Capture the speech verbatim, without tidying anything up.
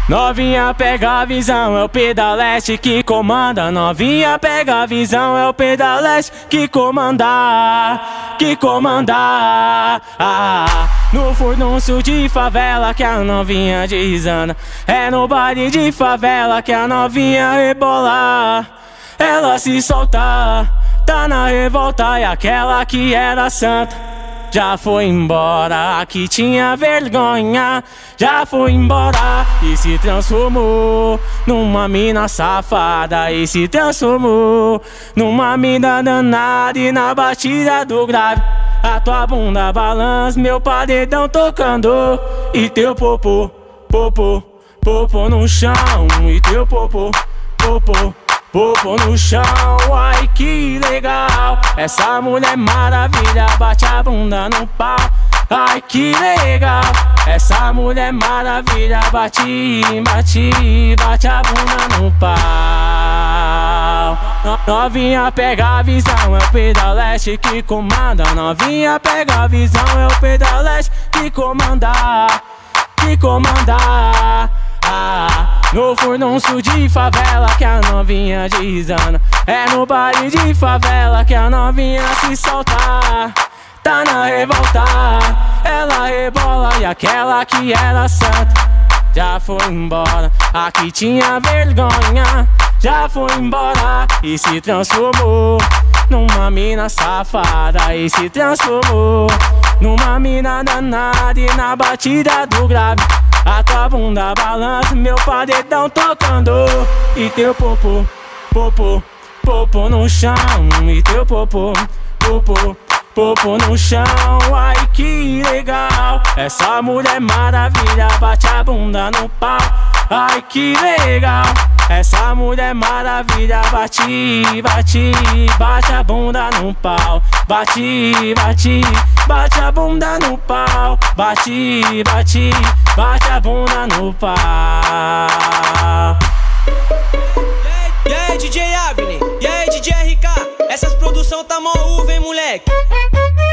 Novinha pega a visão, é o pedaleste que comanda. Novinha pega a visão, é o pedaleste que comanda, que comanda. Ah, no furdunço de favela que a novinha desanda. É no baile de favela que a novinha rebola. Ela se solta, tá na revolta. E aquela que era santa já foi embora, que tinha vergonha, já foi embora e se transformou numa mina safada. E se transformou numa mina danada. E na batida do grave a tua bunda balança, meu paredão tocando. E teu popô, popô, popô no chão. E teu popô, popô, popô no chão. Ai que legal, essa mulher maravilha, bate a bunda no pau. Ai que legal, essa mulher maravilha, bate, bate, bate a bunda no pau. Novinha pega a visão, é o pedaleste que comanda. Novinha pega a visão, é o pedaleste que comanda, que comanda. Ah, no furdunço de favela que a novinha desanda. É no baile de favela que a novinha se solta. Tá na revolta, ela rebola. E aquela que era santa já foi embora, a que tinha vergonha já foi embora e se transformou numa mina safada. E se transformou numa mina danada. E na batida do grave a tua bunda balança, meu paredão tocando. E teu popô, popô, popô no chão. E teu popô, popô, popô no chão. Ai que legal, essa mulher maravilha, bate a bunda no pau. Ai que legal, essa mulher maravilha, bate, bate, bate a bunda no pau. Bate, bate, bate a bunda no pau. Bate, bate, bate a bunda no pau. E aí, D J Abner? E aí, D J R K? Essas produção tá mó uva, hein, moleque?